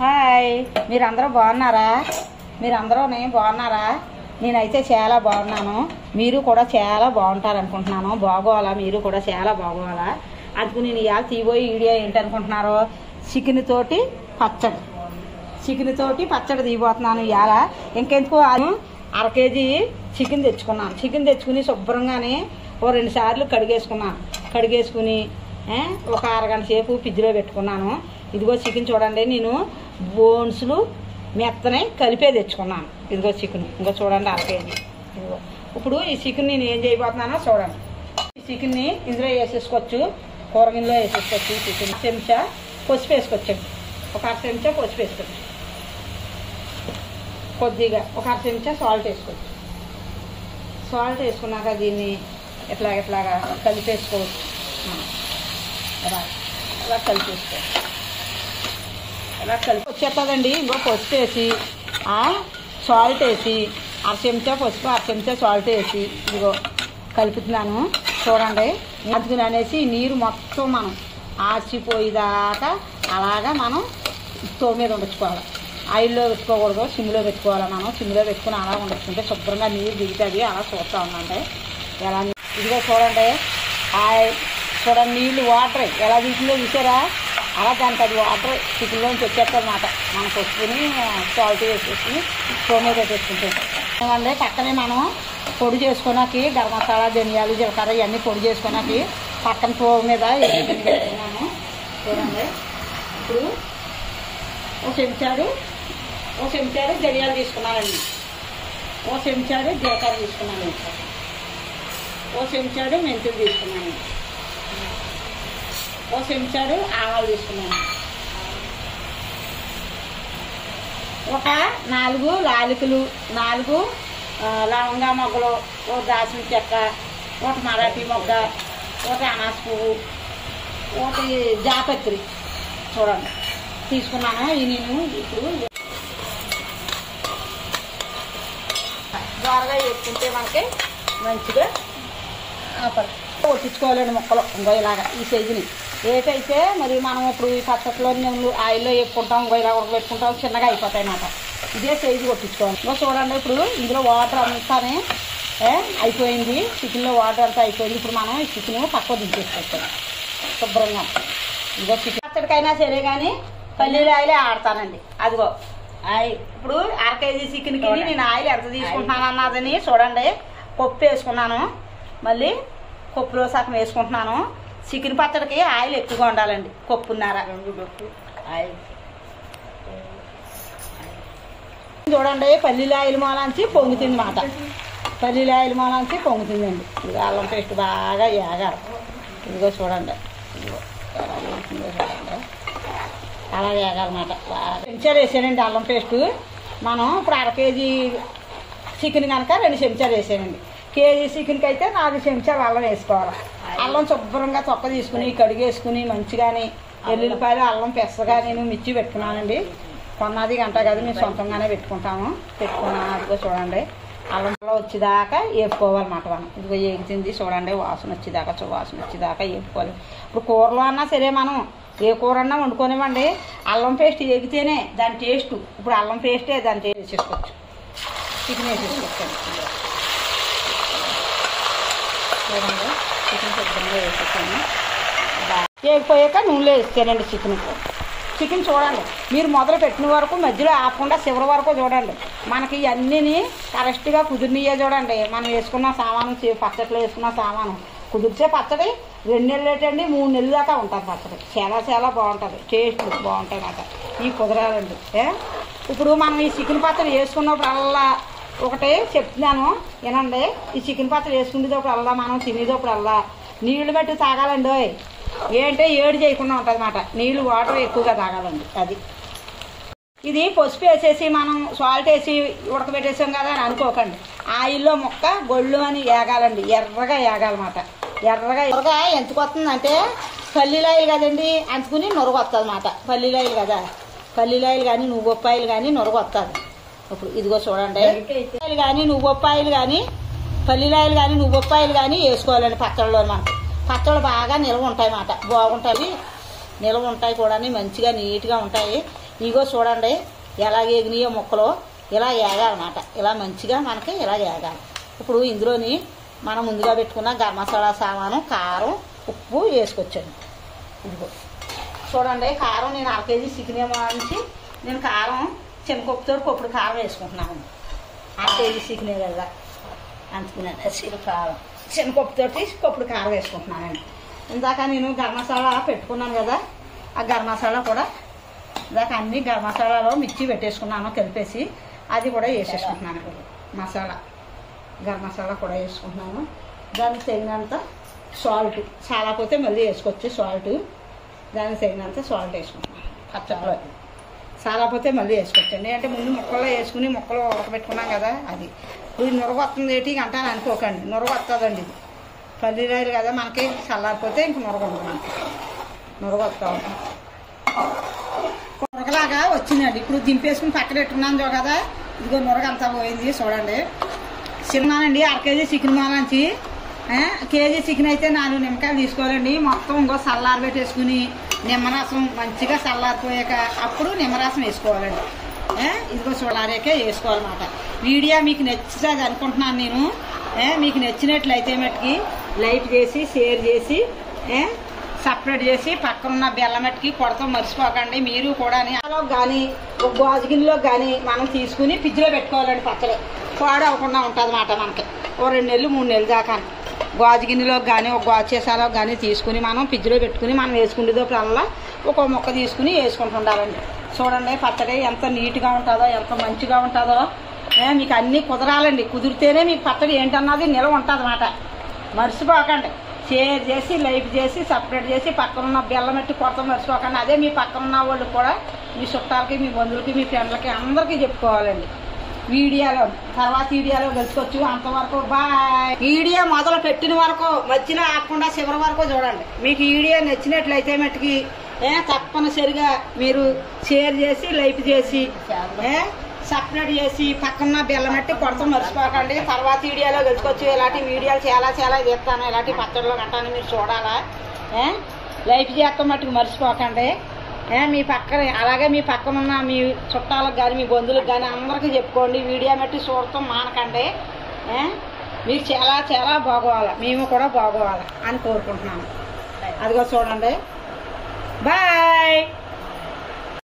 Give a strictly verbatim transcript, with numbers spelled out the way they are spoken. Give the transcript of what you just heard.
Hi, మీరందరూ బాగున్నారా? మీరందరూ నేను బాగున్నారా? నేనైతే చాలా బాగున్నాను. మీరు కూడా చాలా బాగుంటారు అనుకుంటున్నాను. బాగోవాలా, మీరు కూడా చాలా బాగోవాలా. అందుకు నేను ఇవాళ తీయబోయే వీడియో ఏంటనుకుంటున్నారు? చికెన్ తోటి పచ్చడి చికెన్ తోటి పచ్చడి తీయబోతున్నాను ఇవాళ. ఇంకెందుకు అర కేజీ చికెన్ తెచ్చుకున్నాను. చికెన్ తెచ్చుకుని శుభ్రంగానే ఓ రెండు సార్లు కడిగేసుకున్నాను. కడిగేసుకుని ఒక అరగంట సేపు ఫ్రిడ్జ్లో పెట్టుకున్నాను. ఇదిగో చికెన్ చూడండి, నేను బోన్స్లు మెత్తనే కలిపే తెచ్చుకున్నాను. ఇదిగో చికెన్, ఇంకో చూడండి అర కేజీ. ఇదిగో ఇప్పుడు ఈ చికెన్ నేను ఏం చేయబోతున్నానో చూడండి. ఈ చికెన్ని ఇందులో వేసేసుకోవచ్చు, కూరగిన్నెలో వేసేసుకోవచ్చు. చికెన్ చెంచా పసుపు వేసుకోవచ్చండి, ఒక అర చెంచా పసుపు వేసుకోవచ్చు. కొద్దిగా ఒక అర చెంచా సాల్ట్ వేసుకోవచ్చు. సాల్ట్ వేసుకున్నాక దీన్ని ఎట్లా ఎట్లాగా కలిపేసుకోవచ్చు. అలా అలా కలిపేసుకోవచ్చు. అలా కలిపి వచ్చేస్తుందండి. ఇంకో పసుపు వేసి సాల్ట్ వేసి అర చెంచా పసుపు అర చెంచా సాల్ట్ వేసి ఇదిగో కలుపుతున్నాను. చూడండి, అందుకుని అనేసి నీరు మొత్తం మనం ఆర్చిపోయేదాకా అలాగా మనం స్టవ్ మీద ఉండొచ్చుకోవాలి. ఆయిల్లో పెట్టుకోకూడదు, సిమ్లో పెట్టుకోవాలి. మనం సిమ్లో పెట్టుకుని అలా ఉండొచ్చుకుంటే శుభ్రంగా నీరు దిగుతుంది. అలా చూస్తూ ఉందండి ఎలా. ఇదిగో చూడండి, చూడండి నీళ్ళు వాటర్ ఎలా దిగుతుందో చూసారా? అలా దానికి అది వాటర్ చికెన్లోంచి వచ్చేస్తారన్నమాట. మనం పసుపుని సాల్ట్ వేసేసుకుని స్టవ్ మీద పెట్టేసుకుంటాం. ఏమంటే పక్కనే మనం పొడి చేసుకోనాకి గరం మసాలా, ధనియాలు, జీలకర్ర ఇవన్నీ పొడి చేసుకోనాకి పక్కన స్టవ్ మీద పెట్టుకున్నాను. చూడండి, ఇప్పుడు ఓ చెంచాడు ఓ చెంచాడు ధనియాలు తీసుకున్నానండి. ఓ చెంచాడు జీలకర్ర తీసుకున్నాను. ఓ చెంచాడు మెంతులు తీసుకున్నాను. ఓ చెంచాడు ఆవాలు తీసుకున్నాను. ఒక నాలుగు లాలికలు, నాలుగు లవంగా మొగ్గలు, ఒక దాల్చిన చెక్క, ఒక మరాఠీ మొగ్గ, ఒక అనాస పువ్వు, ఒకటి జాపత్రి చూడండి తీసుకున్నాను. ఈ నేను ఇప్పుడు ద్వారగా వేసుకుంటే మనకి మంచిగా కొట్టించుకోవాలండి ముక్కలు. ఇంకో ఇలాగా ఈ సైజుని ఏటైతే మరి మనం ఇప్పుడు ఈ పచ్చట్లో మేము ఆయిల్లో వేసుకుంటాం, ఇంకో ఇలా ఉడకబెట్టుకుంటాం, చిన్నగా అయిపోతాయి అన్నమాట. ఇదే సైజు కొట్టించుకోవాలి. ఇంకో చూడండి, ఇప్పుడు ఇందులో వాటర్ అంతానే అయిపోయింది. చికెన్లో వాటర్ అంతా అయిపోయింది. ఇప్పుడు మనం ఈ చికెన్ పక్క దించేసుకొచ్చాం శుభ్రంగా. ఇదిగో చికెన్ పచ్చడికైనా సరే కానీ పల్లీలు ఆయిలే ఆడతానండి. అదిగో ఆయిల్ ఇప్పుడు అర కేజీ చికెన్కి నేను ఆయిల్ ఎంత తీసుకుంటున్నాను అన్నదని చూడండి. పప్పు వేసుకున్నాను, మళ్ళీ పప్పులో సగం వేసుకుంటున్నాను. చికెన్ పచ్చడికి ఆయిల్ ఎక్కువగా ఉండాలండి. పప్పున్నారా ఆయిల్ చూడండి. పల్లీల ఆయిల్ మూలాంచి పొంగుతుంది మాట. పల్లీల ఆయిల్ మూలాంచి పొంగుతుందండి. ఇది అల్లం పేస్ట్ బాగా వేగాలి. ఇదిగో చూడండి, ఇదిగో చూడండి అలా వేగాలన్నమాట. చెంచాలు వేసానండి అల్లం పేస్టు. మనం ఇప్పుడు అర కేజీ చికెన్ కనుక రెండు చెంచాలు వేసానండి. కేజీ చికెన్కి అయితే నాలుగు చెంచాలు అల్లం వేసుకోవాలి. అల్లం శుభ్రంగా తొక్క తీసుకుని కడిగేసుకుని మంచిగాని ఎల్లుల్లిపాయలు, అల్లం పెసగా నేను మిర్చి పెట్టుకున్నానండి. కొన్నది గంట కాదు, మేము సొంతంగానే పెట్టుకుంటాము. పెట్టుకున్నాను. అదిగో చూడండి, అల్లంలో వచ్చేదాకా వేపుకోవాలన్నమాట. మనం ఇదిగో ఏగుతుంది చూడండి, వాసన వచ్చేదాకా వాసన వచ్చేదాకా వేపుకోవాలి. ఇప్పుడు కూరలో అన్నా సరే మనం ఏ కూర అన్నా వండుకోనివ్వండి, అల్లం పేస్ట్ ఎగితేనే దాని టేస్ట్. ఇప్పుడు అల్లం పేస్టే దాని టేస్ట్ వేసేసుకోవచ్చు. చికెన్ వేసేసుకోవచ్చు. చూడండి, చికెన్ శుభ్రంగా వేసేసాను. వేగిపోయాక నూనెలో వేస్తానండి చికెన్. చికెన్ చూడండి, మీరు మొదలు పెట్టిన వరకు మధ్యలో ఆపకుండా చివరి వరకు చూడండి. మనకి ఇవన్నీ కరెక్ట్గా కుదిరినయే చూడండి. మనం వేసుకున్న సామాను, పచ్చట్లో వేసుకున్న సామాను కుదిరితే పచ్చడి రెండు నెలలు ఏంటండి మూడు నెలల దాకా ఉంటుంది పచ్చడి. చాలా చాలా బాగుంటుంది, టేస్ట్ బాగుంటాయి అన్నమాట. ఈ కుదరాలండి. ఇప్పుడు మనం ఈ చికెన్ పచ్చడి వేసుకున్నప్పుడల్లా ఒకటే చెప్తున్నాను వినండి. ఈ చికెన్ పచ్చడి వేసుకునేటప్పుడల్లా మనం తినేటప్పుడల్లా నీళ్లు బట్టి తాగాలండి. ఏంటంటే ఏడు చేయకుండా ఉంటుంది అన్నమాట. నీళ్ళు వాటర్ ఎక్కువగా తాగాలండి. అది ఇది పసుపు వేసేసి మనం సాల్ట్ వేసి ఉడకబెట్టేసాం కదా అని అనుకోకండి. ఆయిల్లో ముక్క గొళ్ళు అని వేగాలండి. ఎర్రగా వేగాలన్నమాట. ఎర్రగా ఎర్రగా ఎందుకు వస్తుందంటే పల్లీలాయిలు కదండి, అంచుకుని నొరగ వస్తుంది అన్నమాట. పల్లీలాయిలు కదా, పల్లీలాయిలు కానీ నువ్వు బొప్పాయిలు కానీ నొరగ వస్తుంది. ఇప్పుడు ఇదిగో చూడండి, కానీ నువ్వు బొప్పాయిలు కానీ పల్లీలాయిలు కానీ నువ్వు బొప్పాయిలు కానీ వేసుకోవాలండి పచ్చళ్ళలో. మనకి పచ్చళ్ళు బాగా నిల్వ ఉంటాయి అన్నమాట. బాగుంటాయి, నిల్వ ఉంటాయి కూడా, మంచిగా నీట్గా ఉంటాయి. ఇగో చూడండి ఎలా ఏగినాయో ముక్కలు, ఇలా ఏగాలన్నమాట. ఇలా మంచిగా మనకి ఇలా ఏగాలి. ఇప్పుడు ఇందులోని మనం ముందుగా పెట్టుకున్న గరం మసాలా సామాను, కారం, ఉప్పు వేసుకొచ్చాను. ఇదిగో చూడండి, కారం నేను అర కేజీ చికెన్ నుంచి నేను కారం శనగపప్పుతో కొప్పుడు కారం వేసుకుంటున్నాను. అర కేజీ చికెనే కదా అందుకున్నాను. చిరు కారం శనగపప్పుతోటి కొప్పుడు కారం వేసుకుంటున్నానండి. ఇందాక నేను గరం మసాలా పెట్టుకున్నాను కదా, ఆ గరం మసాలా కూడా ఇందాక అన్ని గరం మసాలాలో మిర్చి పెట్టేసుకున్నాను కలిపేసి, అది కూడా వేసేసుకుంటున్నాను. మసాలా గరం మసాలా కూడా వేసుకుంటున్నాను. దానికి తగినంత సాల్ట్, చాలా పోతే మళ్ళీ వేసుకోవచ్చు సాల్ట్. దానికి తగినంత సాల్ట్ వేసుకుంటున్నాను. పచ్చట్లో చాలా పోతే మళ్ళీ వేసుకోవచ్చండి. అంటే ముందు ముక్కల్లో వేసుకుని ముక్కలు ఉడకబెట్టుకున్నాం కదా, అది ఇప్పుడు నురగ వస్తుంది ఏంటి అంటాను అనుకోకండి. నురగ వస్తుందండి, ఇది పల్లీరాయలు కదా మనకి, చల్లారిపోతే ఇంక నురగ ఉంటుంది. మనకి నురగ వస్తూ ఉంటుంది. నురగలాగా వచ్చిందండి. ఇప్పుడు దింపేసుకుని పక్కన పెట్టుకున్నాను చూ కదా, ఇదిగో నురగ అంతా పోయింది చూడండి. చిన్నానండి అర కేజీ చికెన్ మాలంచి, కేజీ చికెన్ అయితే నాలుగు నిమ్మకాయలు తీసుకోవాలండి. మొత్తం ఇంకో చల్లారి పెట్టేసుకుని నిమ్మరసం మంచిగా చల్లారిపోయాక అప్పుడు నిమ్మరసం వేసుకోవాలండి. ఇదిగో చూడాలికే వేసుకోవాలన్నమాట. వీడియో మీకు నచ్చుతుంది అనుకుంటున్నాను నేను. మీకు నచ్చినట్లయితే మట్టుకి లైక్ చేసి షేర్ చేసి సపరేట్ చేసి పక్కనున్న బెల్లం మట్టుకి కొడతాం మర్చిపోకండి. మీరు కూడా కానీ ఒక గాజు గిన్నెలో కానీ మనం తీసుకుని ఫ్రిడ్జ్లో పెట్టుకోవాలండి. పచ్చడి పాడు అవ్వకుండా ఉంటుంది అన్నమాట మనకి. ఓ రెండు నెలలు మూడు నెలలు దాకా గాజు గిన్నెలో కానీ ఒక గాజు సీసాలో కానీ తీసుకుని మనం ఫ్రిడ్జ్లో పెట్టుకుని మనం వేసుకునేటప్పుడల్లా ఒక మొక్క తీసుకుని వేసుకుంటుండాలండి. చూడండి పచ్చడి ఎంత నీట్గా ఉంటుందో, ఎంత మంచిగా ఉంటుందో. మీకు అన్నీ కుదరాలండి. కుదిరితేనే మీకు పచ్చడి ఏంటన్నది నిలవ ఉంటుంది అన్నమాట. మర్చిపోకండి. షేర్ చేసి లైక్ చేసి సపరేట్ చేసి పక్కనున్న బెల్లం పెట్టి కొడతాం మర్చిపోకండి. అదే మీ పక్కనున్న వాళ్ళు కూడా మీ చుట్టాలకి, మీ బంధువులకి, మీ ఫ్రెండ్లకి అందరికీ చెప్పుకోవాలండి. వీడియోలో తర్వాత వీడియోలో కలుసుకోవచ్చు. అంతవరకు బాయ్. వీడియో మొదలు పెట్టిన వరకు మధ్యలో ఆకుండా చివరి వరకు చూడండి. మీకు వీడియో నచ్చినట్లయితే మట్టుకి తప్పనిసరిగా మీరు షేర్ చేసి లైక్ చేసి సపరేట్ చేసి పక్కన బెల్లం పెట్టి కొడతాం మర్చిపోకండి. తర్వాత వీడియోలో కలుసుకోవచ్చు. ఇలాంటి వీడియోలు చాలా చాలా చేస్తాను. ఇలాంటి పచ్చడిలో గంటాను మీరు చూడాలా. లైక్ చేస్తాం మట్టుకు మర్చిపోకండి. మీ పక్కన అలాగే మీ పక్కన ఉన్న మీ చుట్టాలకు కానీ మీ బంధువులకు కానీ అందరికీ చెప్పుకోండి. వీడియో పెట్టి చూడటం మానకండి. మీరు చాలా చాలా బాగోవాలి, మేము కూడా బాగోవాలి అని కోరుకుంటున్నాను. అదిగో చూడండి. బాయ్.